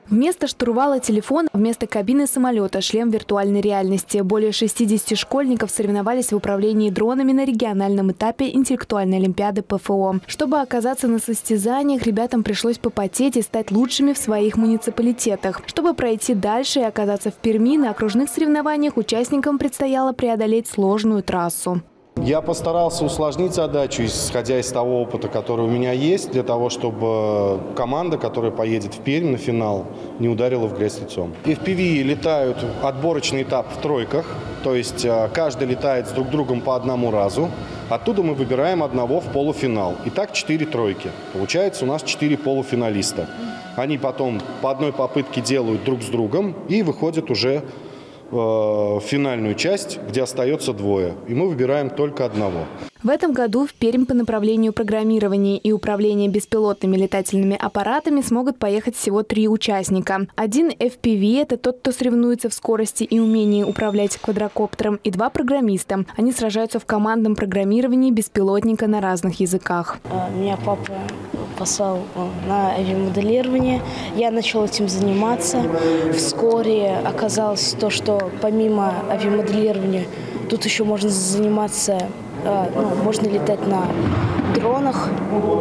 Вместо штурвала телефон, вместо кабины самолета шлем виртуальной реальности. Более 60 школьников соревновались в управлении дронами на региональном этапе интеллектуальной олимпиады ПФО. Чтобы оказаться на состязаниях, ребятам пришлось попотеть и стать лучшими в своих муниципалитетах. Чтобы пройти дальше и оказаться в Перми, на окружных соревнованиях участникам предстояло преодолеть сложную трассу. Я постарался усложнить задачу, исходя из того опыта, который у меня есть, для того, чтобы команда, которая поедет в Пермь на финал, не ударила в грязь лицом. FPV летают отборочный этап в тройках, то есть каждый летает с друг другом по одному разу. Оттуда мы выбираем одного в полуфинал. Итак, 4 тройки. Получается у нас 4 полуфиналиста. Они потом по одной попытке делают друг с другом и выходят уже в финальную часть, где остается двое. И мы выбираем только одного. В этом году в Пермь по направлению программирования и управления беспилотными летательными аппаратами смогут поехать всего 3 участника. Один FPV – это тот, кто соревнуется в скорости и умении управлять квадрокоптером, и 2 программиста. Они сражаются в командном программировании беспилотника на разных языках. Меня папа послал на авиамоделирование. Я начал этим заниматься. Вскоре оказалось то, что помимо авиамоделирования тут еще можно заниматься, можно летать на дронах.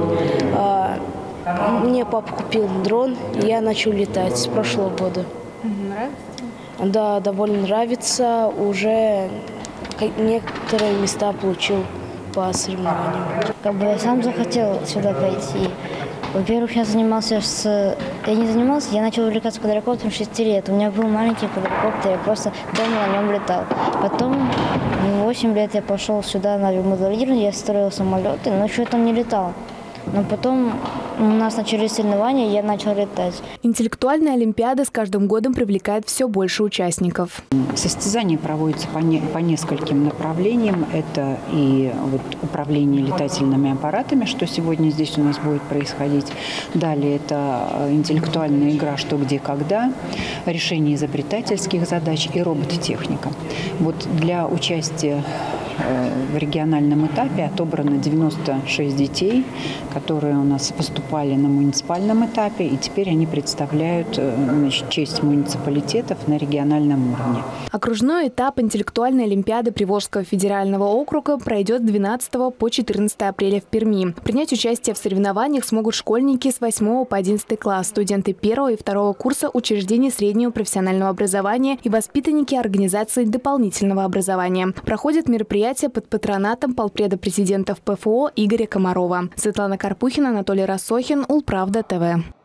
Мне папа купил дрон, и я начал летать с прошлого года. Нравится? Да, довольно нравится. Уже некоторые места получил по соревнованиям. Я сам захотел сюда пойти. Во-первых, я начал увлекаться квадрокоптером 6 лет. У меня был маленький квадрокоптер, я просто дома на нем летал. Потом в 8 лет я пошел сюда на авиамоделирование, я строил самолеты, но еще там не летал. Но потом у нас начались соревнования, и я начал летать. Интеллектуальная олимпиада с каждым годом привлекает все больше участников. Состязания проводятся по нескольким направлениям. Это и управление летательными аппаратами, что сегодня здесь у нас будет происходить. Далее это интеллектуальная игра «Что, где, когда», решение изобретательских задач и робототехника. Для участия в региональном этапе отобрано 96 детей, которые у нас поступали на муниципальном этапе, и теперь они представляют честь муниципалитетов на региональном уровне. Окружной этап интеллектуальной олимпиады Приволжского федерального округа пройдет с 12 по 14 апреля в Перми. Принять участие в соревнованиях смогут школьники с 8 по 11 класс, студенты 1 и 2 курса учреждений среднего профессионального образования и воспитанники организаций дополнительного образования. Проходит мероприятие под патронатом полпреда президента ПФО Игоря Комарова. Светлана Карпухина, Анатолий Рассохин, Улправда ТВ.